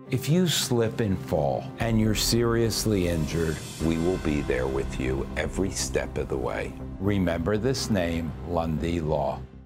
If you slip and fall and you're seriously injured, we will be there with you every step of the way. Remember this name, Lundy Law.